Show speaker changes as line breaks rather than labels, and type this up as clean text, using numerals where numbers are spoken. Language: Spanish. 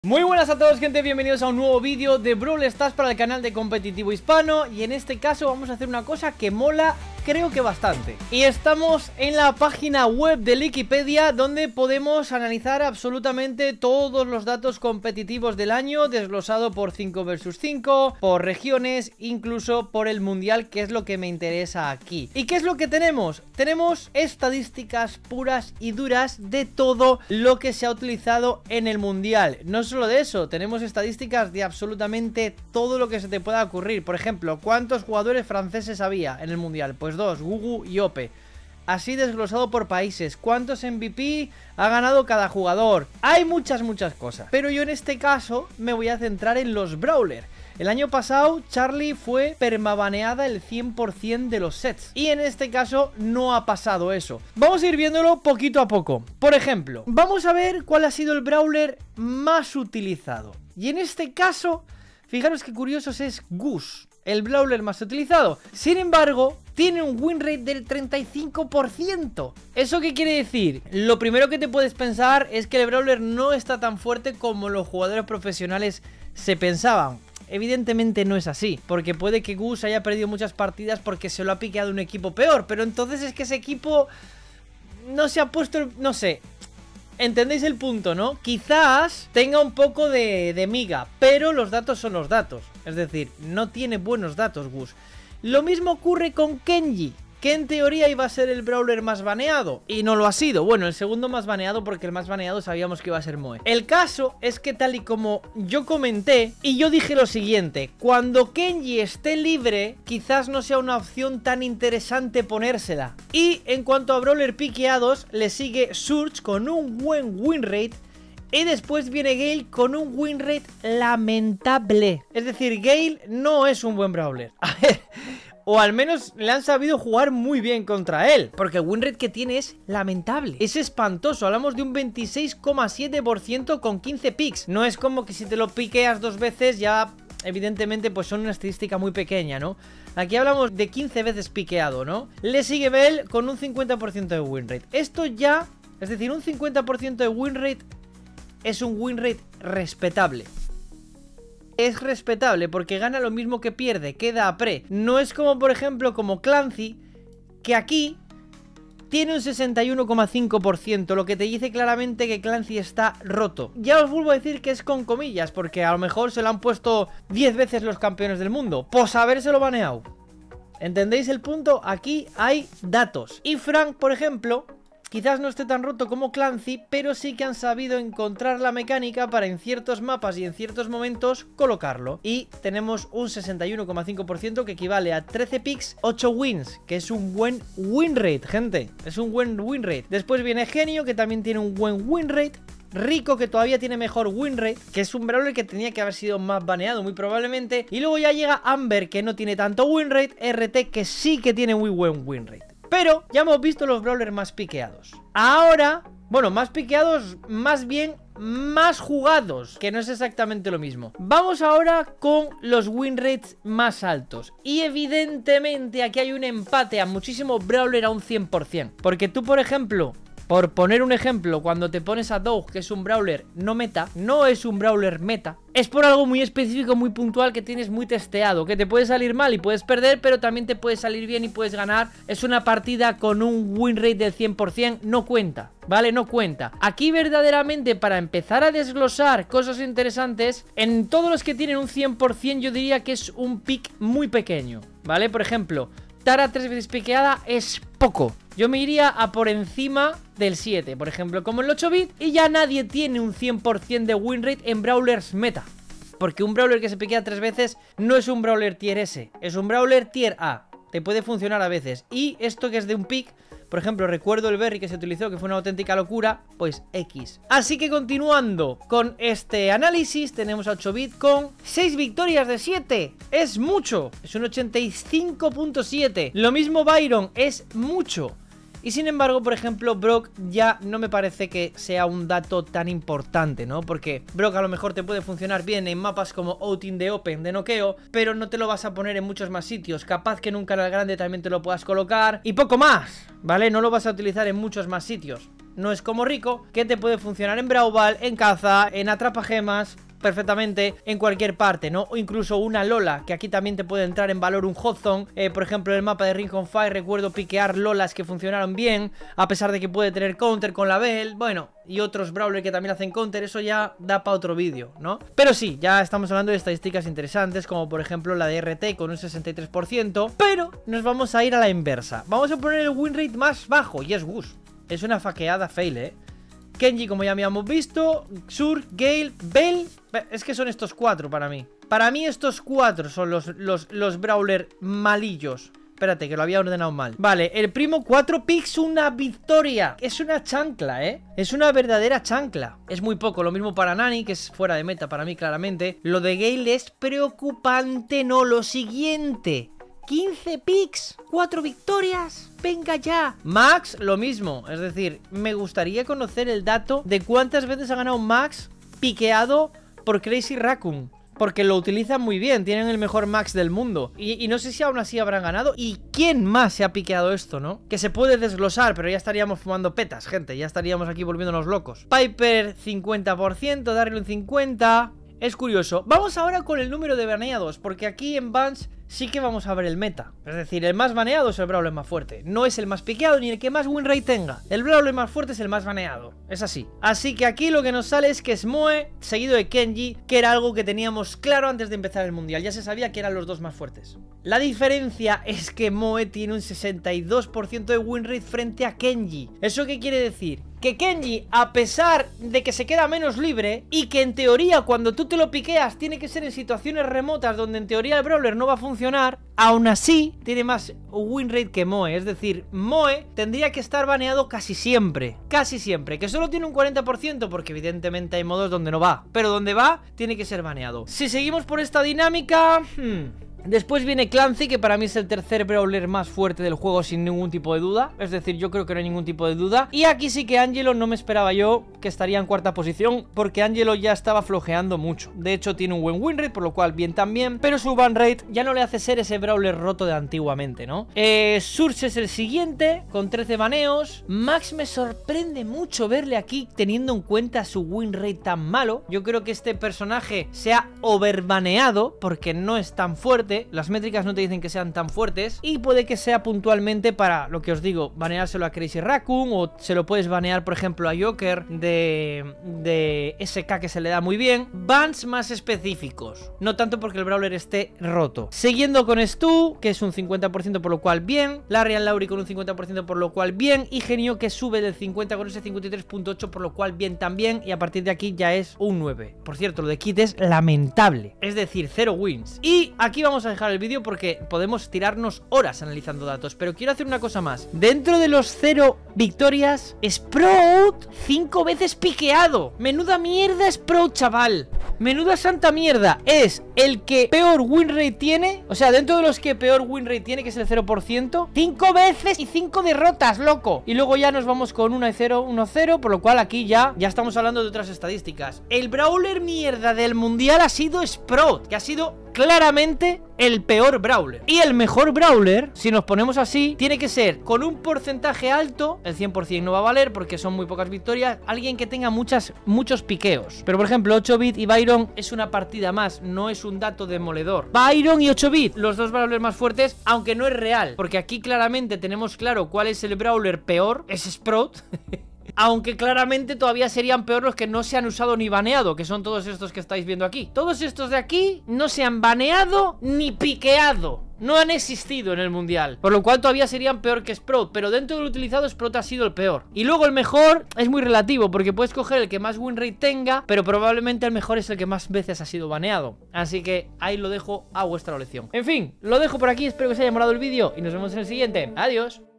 Muy buenas a todos, gente, bienvenidos a un nuevo vídeo de Brawl Stars para el canal de Competitivo Hispano. Y en este caso vamos a hacer una cosa que mola, creo que bastante. Y estamos en la página web de Wikipedia, donde podemos analizar absolutamente todos los datos competitivos del año, desglosado por 5 vs 5, por regiones, incluso por el mundial, que es lo que me interesa aquí. ¿Y qué es lo que tenemos? Tenemos estadísticas puras y duras de todo lo que se ha utilizado en el mundial. No solo de eso, tenemos estadísticas de absolutamente todo lo que se te pueda ocurrir. Por ejemplo, ¿cuántos jugadores franceses había en el mundial? Pues 2, Gugu y Ope. Así desglosado por países. ¿Cuántos MVP ha ganado cada jugador? Hay muchas cosas, pero yo en este caso me voy a centrar en los Brawler. El año pasado Charlie fue permabaneada el 100% de los sets, y en este caso no ha pasado eso. Vamos a ir viéndolo poquito a poco. Por ejemplo, vamos a ver cuál ha sido el Brawler más utilizado. Y en este caso, fijaros qué curiosos, es Gus, el Brawler más utilizado. Sin embargo, tiene un win rate del 35%. ¿Eso qué quiere decir? Lo primero que te puedes pensar es que el Brawler no está tan fuerte como los jugadores profesionales se pensaban. Evidentemente no es así, porque puede que Gus haya perdido muchas partidas porque se lo ha piqueado un equipo peor, pero entonces es que ese equipo no se ha puesto, no sé, ¿entendéis el punto, no? Quizás tenga un poco de miga, pero los datos son los datos, es decir, no tiene buenos datos Gus. Lo mismo ocurre con Kenji, que en teoría iba a ser el Brawler más baneado, y no lo ha sido. Bueno, el segundo más baneado, porque el más baneado sabíamos que iba a ser Moe. El caso es que, tal y como yo comenté, y yo dije lo siguiente: cuando Kenji esté libre, quizás no sea una opción tan interesante ponérsela. Y en cuanto a Brawler piqueados, le sigue Surge con un buen win rate, y después viene Gale con un win rate lamentable. Es decir, Gale no es un buen Brawler. A ver, o al menos le han sabido jugar muy bien contra él, porque el win rate que tiene es lamentable, es espantoso. Hablamos de un 26,7% con 15 picks. No es como que si te lo piqueas 2 veces ya, evidentemente, pues son una estadística muy pequeña, ¿no? Aquí hablamos de 15 veces piqueado, ¿no? Le sigue Bell con un 50% de win rate. Esto ya, es decir, un 50% de win rate es un win rate respetable. Es respetable porque gana lo mismo que pierde, queda a pre. No es como, por ejemplo, como Clancy, que aquí tiene un 61,5%, lo que te dice claramente que Clancy está roto. Ya os vuelvo a decir que es con comillas, porque a lo mejor se lo han puesto 10 veces los campeones del mundo, pues habérselo baneado. ¿Entendéis el punto? Aquí hay datos. Y Frank, por ejemplo, quizás no esté tan roto como Clancy, pero sí que han sabido encontrar la mecánica para en ciertos mapas y en ciertos momentos colocarlo. Y tenemos un 61,5% que equivale a 13 picks, 8 wins, que es un buen win rate, gente. Es un buen win rate. Después viene Genio, que también tiene un buen win rate. Rico, que todavía tiene mejor win rate, que es un Brawler que tenía que haber sido más baneado muy probablemente. Y luego ya llega Amber, que no tiene tanto win rate. RT, que sí que tiene muy buen win rate. Pero ya hemos visto los Brawlers más piqueados. Ahora, bueno, más piqueados, más bien más jugados, que no es exactamente lo mismo. Vamos ahora con los win rates más altos. Y evidentemente aquí hay un empate a muchísimo Brawler a un 100%. Porque tú, por ejemplo, por poner un ejemplo, cuando te pones a Dog, que es un Brawler no meta, no es un Brawler meta, es por algo muy específico, muy puntual, que tienes muy testeado, que te puede salir mal y puedes perder, pero también te puede salir bien y puedes ganar. Es una partida con un win rate del 100%, no cuenta, ¿vale? No cuenta. Aquí verdaderamente, para empezar a desglosar cosas interesantes, en todos los que tienen un 100% yo diría que es un pick muy pequeño, ¿vale? Por ejemplo, Tara 3 veces piqueada es poco. Yo me iría a por encima del 7, por ejemplo, como el 8-bit. Y ya nadie tiene un 100% de win rate en Brawlers meta, porque un Brawler que se piquea 3 veces no es un Brawler tier S, es un Brawler tier A. Te puede funcionar a veces. Y esto que es de un pick, por ejemplo, recuerdo el Berry que se utilizó, que fue una auténtica locura, pues X. Así que continuando con este análisis, tenemos a 8-bit con 6 victorias de 7. Es mucho, es un 85,7. Lo mismo Byron, es mucho. Y sin embargo, por ejemplo, Brock ya no me parece que sea un dato tan importante, ¿no? Porque Brock a lo mejor te puede funcionar bien en mapas como Out in the Open de noqueo, pero no te lo vas a poner en muchos más sitios. Capaz que en un canal grande también te lo puedas colocar y poco más, ¿vale? No lo vas a utilizar en muchos más sitios. no es como Rico, que te puede funcionar en Brawl Ball, en caza, en atrapagemas, perfectamente en cualquier parte, ¿no? O incluso una Lola, que aquí también te puede entrar en valor un Hot Zone. Por ejemplo, en el mapa de Ring of Fire recuerdo piquear Lolas que funcionaron bien, a pesar de que puede tener counter con la Bell, bueno, y otros Brawler que también hacen counter. Eso ya da para otro vídeo, ¿no? Pero sí, ya estamos hablando de estadísticas interesantes, como por ejemplo la de RT con un 63%, pero nos vamos a ir a la inversa. Vamos a poner el win rate más bajo, y es Gus. Es una fakeada fail, Kenji, como ya habíamos visto, Xur, Gale, Bell. Es que son estos 4 para mí. Para mí estos 4 son los Brawler malillos. Espérate, que lo había ordenado mal. Vale, el primo 4 picks, una victoria. Es una chancla, es una verdadera chancla. Es muy poco, lo mismo para Nani, que es fuera de meta para mí claramente. Lo de Gale es preocupante, no, lo siguiente. 15 picks, 4 victorias. Venga ya. Max, lo mismo. Es decir, me gustaría conocer el dato de cuántas veces ha ganado Max piqueado por Crazy Raccoon, porque lo utilizan muy bien, tienen el mejor Max del mundo. Y no sé si aún así habrán ganado. ¿Y quién más se ha piqueado esto, no? Que se puede desglosar, pero ya estaríamos fumando petas, gente. Ya estaríamos aquí volviéndonos locos. Piper 50%, Darryl un 50%. Es curioso. Vamos ahora con el número de baneados, porque aquí en bans sí que vamos a ver el meta. Es decir, el más baneado es el Brawler más fuerte. No es el más piqueado ni el que más win rate tenga. El Brawler más fuerte es el más baneado. Es así. Así que aquí lo que nos sale es que es Moe, seguido de Kenji, que era algo que teníamos claro antes de empezar el mundial. Ya se sabía que eran los dos más fuertes. La diferencia es que Moe tiene un 62% de win rate frente a Kenji. ¿Eso qué quiere decir? Que Kenji, a pesar de que se queda menos libre, y que en teoría cuando tú te lo piqueas tiene que ser en situaciones remotas donde en teoría el Brawler no va a funcionar, aún así tiene más win rate que Moe. Es decir, Moe tendría que estar baneado casi siempre, que solo tiene un 40% porque evidentemente hay modos donde no va, pero donde va tiene que ser baneado. Si seguimos por esta dinámica... Después viene Clancy, que para mí es el tercer Brawler más fuerte del juego sin ningún tipo de duda. Es decir, yo creo que no hay ningún tipo de duda. Y aquí sí que Angelo no me esperaba yo que estaría en cuarta posición, porque Angelo ya estaba flojeando mucho. De hecho tiene un buen win rate, por lo cual bien también, pero su ban rate ya no le hace ser ese Brawler roto de antiguamente, ¿no? Surge es el siguiente, con 13 baneos. Max me sorprende mucho verle aquí, teniendo en cuenta su win rate tan malo. Yo creo que este personaje se ha overbaneado porque no es tan fuerte. Las métricas no te dicen que sean tan fuertes, y puede que sea puntualmente para, lo que os digo, baneárselo a Crazy Raccoon, o se lo puedes banear por ejemplo a Joker de SK, que se le da muy bien. Bans más específicos, no tanto porque el Brawler esté roto. Siguiendo con Stu, que es un 50%, por lo cual bien. Larry and Lauri con un 50%, por lo cual bien. Y Genio, que sube del 50 con ese 53.8, por lo cual bien también. Y a partir de aquí ya es un 9. Por cierto, lo de Kit es lamentable, es decir, 0 wins. Y aquí vamos a dejar el vídeo porque podemos tirarnos horas analizando datos, pero quiero hacer una cosa más. Dentro de los 0 victorias, Sprout 5 veces piqueado. Menuda mierda Sprout, chaval. Menuda santa mierda. Es el que peor win rate tiene. O sea, dentro de los que peor win rate tiene, que es el 0%, 5 veces y 5 derrotas, loco. Y luego ya nos vamos con 1-0, 1-0, por lo cual aquí ya estamos hablando de otras estadísticas. El Brawler mierda del mundial ha sido Sprout, que ha sido claramente el peor Brawler. Y el mejor Brawler, si nos ponemos así, tiene que ser con un porcentaje alto. El 100% no va a valer porque son muy pocas victorias. Alguien que tenga muchos piqueos. Pero por ejemplo 8-bit y Byron es una partida más, no es un dato demoledor. Byron y 8-bit, los dos Brawlers más fuertes, aunque no es real, porque aquí claramente tenemos claro cuál es el Brawler peor. Es Sprout. Aunque claramente todavía serían peor los que no se han usado ni baneado, que son todos estos que estáis viendo aquí. Todos estos de aquí no se han baneado ni piqueado. No han existido en el mundial, por lo cual todavía serían peor que Sprout. Pero dentro del utilizado, Sprout ha sido el peor. Y luego el mejor es muy relativo, porque puedes coger el que más win rate tenga, pero probablemente el mejor es el que más veces ha sido baneado. Así que ahí lo dejo a vuestra elección. En fin, lo dejo por aquí, espero que os haya molado el vídeo y nos vemos en el siguiente. Adiós.